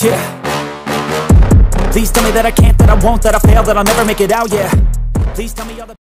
yeah. Please tell me that I can't, that I won't, that I fail, that I'll never make it out, yeah. Please tell me all the